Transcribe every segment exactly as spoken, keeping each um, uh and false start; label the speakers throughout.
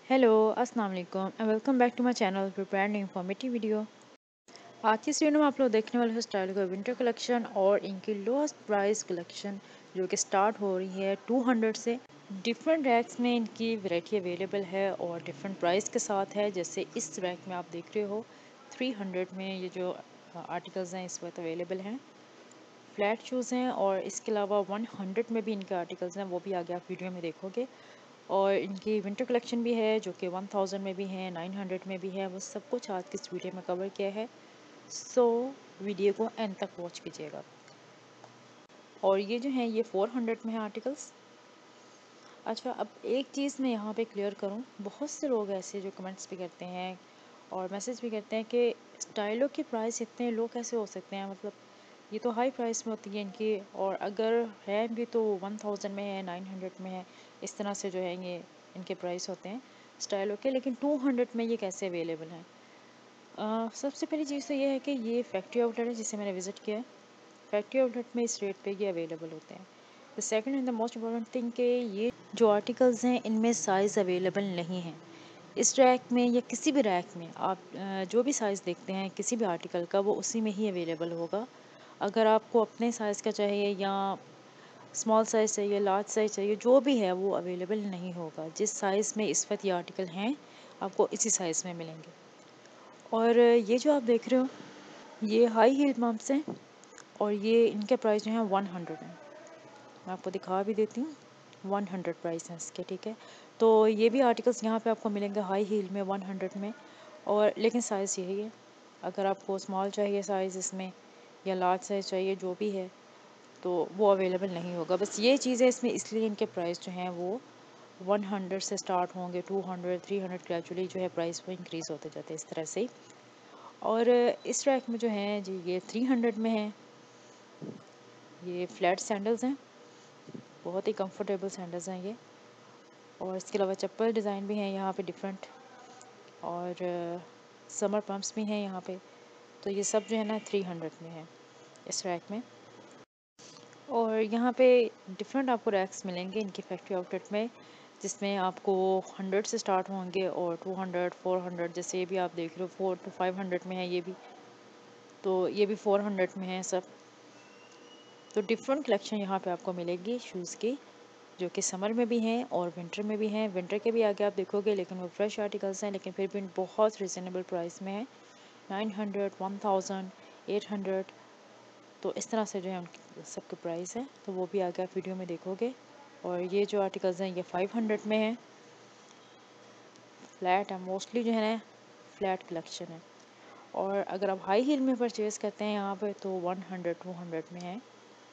Speaker 1: Hello अस्सलाम वालेकुम and welcome back to my channel prepare new informative video. आज की इस वीडियो में आप लोग देखने वाले हैं स्टाइल का विंटर कलेक्शन और इनकी लोएस्ट प्राइस कलेक्शन जो कि स्टार्ट हो रही है टू हंड्रेड से। डिफरेंट रैक्स में इनकी वैरायटी अवेलेबल है और डिफरेंट प्राइस के साथ है। जैसे इस रैक में आप देख रहे हो थ्री हंड्रेड में ये जो आर्टिकल्स हैं इस वक्त अवेलेबल हैं। फ्लैट शूज़ हैं और इसके अलावा वन हंड्रेड में भी इनके आर्टिकल्स हैं, वो भी आगे आप वीडियो में देखोगे। और इनकी विंटर कलेक्शन भी है जो कि वन थाउजेंड में भी है, नाइन हंड्रेड में भी है। वो सब कुछ आज की इस वीडियो में कवर किया है, सो वीडियो को एंड तक वॉच कीजिएगा। और ये जो है ये फोर हंड्रेड में है आर्टिकल्स। अच्छा, अब एक चीज़ मैं यहाँ पे क्लियर करूँ, बहुत से लोग ऐसे जो कमेंट्स भी करते हैं और मैसेज भी करते हैं कि स्टाइलों के प्राइस इतने लो कैसे हो सकते हैं, मतलब ये तो हाई प्राइस में होती है इनकी, और अगर है भी तो वन थाउजेंड में है, नाइन हंड्रेड में है, इस तरह से जो है ये इनके प्राइस होते हैं स्टाइलों के। लेकिन टू हंड्रेड में ये कैसे अवेलेबल हैं? अ, सबसे पहली चीज़ तो ये है कि ये फैक्ट्री आउटलेट है जिसे मैंने विज़िट किया है। फैक्ट्री आउटलेट में इस रेट पे ये अवेलेबल होते हैं। The second and the most important thing कि ये जो आर्टिकल्स हैं इनमें साइज़ अवेलेबल नहीं है। इस रैक में या किसी भी रैक में आप अ, जो भी साइज़ देखते हैं किसी भी आर्टिकल का, वो उसी में ही अवेलेबल होगा। अगर आपको अपने साइज़ का चाहिए या स्मॉल साइज़ चाहिए, लार्ज साइज़ चाहिए, जो भी है वो अवेलेबल नहीं होगा। जिस साइज़ में इस वक्त ये आर्टिकल हैं आपको इसी साइज़ में मिलेंगे। और ये जो आप देख रहे हो ये हाई हील पम्प्स हैं और ये इनके प्राइस जो हैं वन हंड्रेड हैं। मैं आपको दिखा भी देती हूँ, वन हंड्रेड प्राइस हैं इसके, ठीक है। तो ये भी आर्टिकल्स यहाँ पे आपको मिलेंगे हाई हील में वन हंड्रेड में। और लेकिन साइज़ यही है, अगर आपको स्मॉल चाहिए साइज़ इसमें या लार्ज साइज़ चाहिए, जो भी है तो वो अवेलेबल नहीं होगा। बस ये चीज़ है इसमें, इसलिए इनके प्राइस जो हैं वो वन हंड्रेड से स्टार्ट होंगे, two hundred, three hundred gradually जो है प्राइस वो इंक्रीज़ होते जाते हैं इस तरह से। और इस रैक में जो है जी ये थ्री हंड्रेड में है। ये फ्लैट सैंडल्स हैं, बहुत ही कंफर्टेबल सैंडल्स हैं ये। और इसके अलावा चप्पल डिज़ाइन भी हैं यहाँ पे डिफरेंट, और समर पम्प्स भी हैं यहाँ पे। तो ये सब जो है ना थ्री हंड्रेड में है इस रैक में। और यहाँ पे डिफरेंट आपको रैक्स मिलेंगे इनकी फैक्ट्री आउटलेट में, जिसमें आपको हंड्रेड से स्टार्ट होंगे और टू हंड्रेड, फोर हंड्रेड, जैसे ये भी आप देख रहे हो फोर टू फाइव हंड्रेड में है ये भी। तो ये भी फोर हंड्रेड में है सब। तो डिफरेंट कलेक्शन यहाँ पे आपको मिलेगी शूज़ की, जो कि समर में भी हैं और विंटर में भी हैं। विंटर के भी आगे आप देखोगे लेकिन वो फ्रेश आर्टिकल्स हैं, लेकिन फिर भी बहुत रिजनेबल प्राइस में है, nine hundred, one thousand, eight hundred. तो इस तरह से जो है उनकी सबके प्राइस है, तो वो भी आगे आप वीडियो में देखोगे। और ये जो आर्टिकल्स हैं ये फाइव हंड्रेड में है, फ्लैट है, मोस्टली जो है ना फ्लैट कलेक्शन है। और अगर आप हाई हील में परचेज़ करते हैं यहाँ पे तो वन हंड्रेड, टू हंड्रेड में है।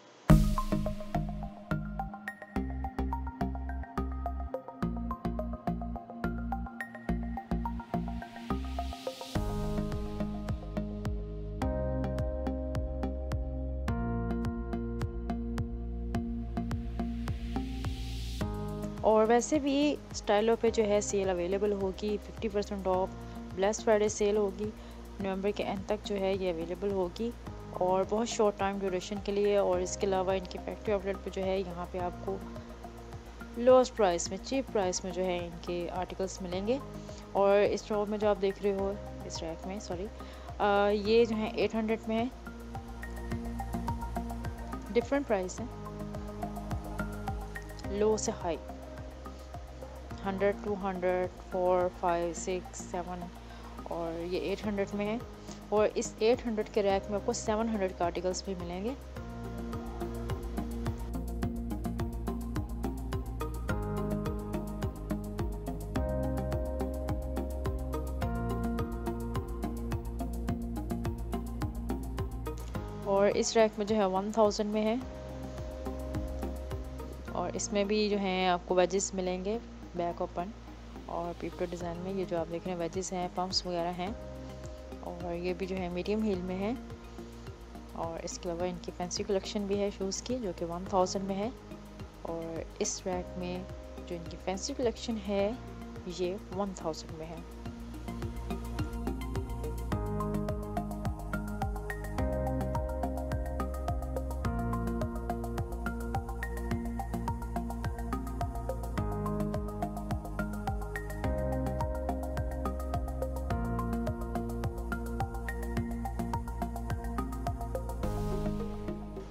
Speaker 1: और वैसे भी स्टाइलों पे जो है सेल अवेलेबल होगी, fifty percent off black Friday sale होगी, नवंबर के एंड तक जो है ये अवेलेबल होगी और बहुत शॉर्ट टाइम ड्यूरेशन के लिए। और इसके अलावा इनकी फैक्ट्री आउटलेट पे जो है यहाँ पे आपको लोएस्ट प्राइस में, चीप प्राइस में जो है इनके आर्टिकल्स मिलेंगे। और इस शॉप में जो आप देख रहे हो, इस रैक में सॉरी, ये जो है एट हंड्रेड में है। डिफरेंट प्राइस है, लो से high, hundred, two hundred, four, five, six, seven, और ये एट हंड्रेड में है। और इस एट हंड्रेड के रैक में आपको सेवन हंड्रेड के आर्टिकल्स भी मिलेंगे। और इस रैक में जो है वन थाउजेंड में है। और इसमें भी जो है आपको वेजेस मिलेंगे, बैक ओपन और पीपलो डिज़ाइन में। ये जो आप देख रहे हैं वेजेस हैं, पम्प्स वगैरह हैं। और ये भी जो है मीडियम हील में है। और इसके अलावा इनकी फैंसी कलेक्शन भी है शूज़ की, जो कि वन थाउजेंड में है। और इस रैक में जो इनकी फैंसी कलेक्शन है ये वन थाउजेंड में है।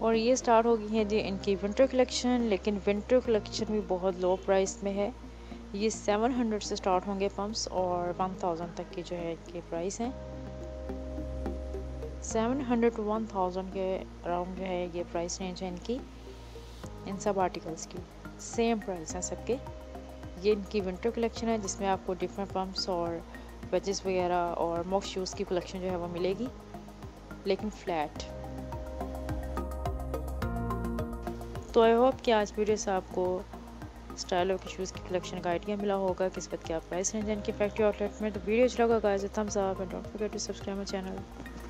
Speaker 1: और ये स्टार्ट हो गई है जी इनकी विंटर कलेक्शन, लेकिन विंटर कलेक्शन भी बहुत लो प्राइस में है। ये सेवन हंड्रेड से स्टार्ट होंगे पम्प्स और वन थाउजेंड तक की जो है इनके प्राइस हैं। Seven hundred to one thousand के अराउंड जो है ये प्राइस रेंज है इनकी। इन सब आर्टिकल्स की सेम प्राइस है सबके। ये इनकी विंटर कलेक्शन है जिसमें आपको डिफरेंट पम्प्स और वेजेस वगैरह और मॉक शूज़ की कलेक्शन जो है वो मिलेगी, लेकिन फ्लैट। तो आई होप कि आज वीडियो से आपको स्टाइल के शूज़ की कलेक्शन का आइडिया मिला होगा किस बात क्या प्राइस रेंज है इनकी फैक्ट्री आउटलेट में। तो वीडियो अच्छा लगा guys, thumbs up and don't forget to subscribe my channel.